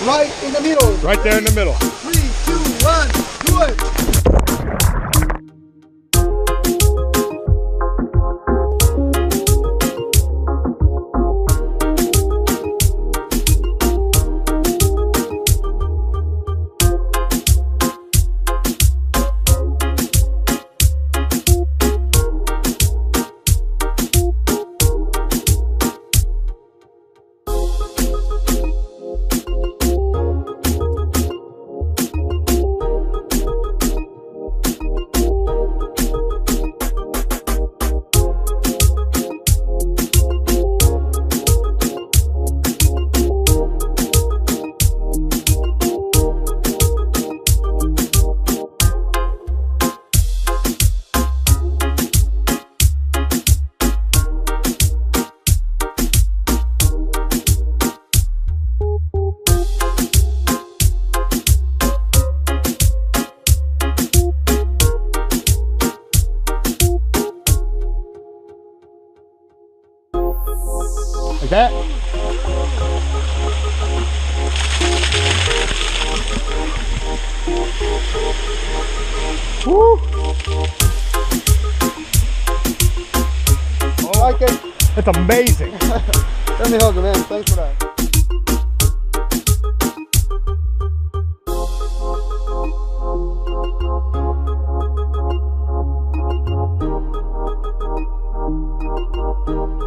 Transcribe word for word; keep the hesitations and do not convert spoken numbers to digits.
Right in the middle. Right there in the middle. Three, two, one, do it. Like that. Woo! I like it. That's amazing. Let me hug you, man. Thanks for that. Thank you.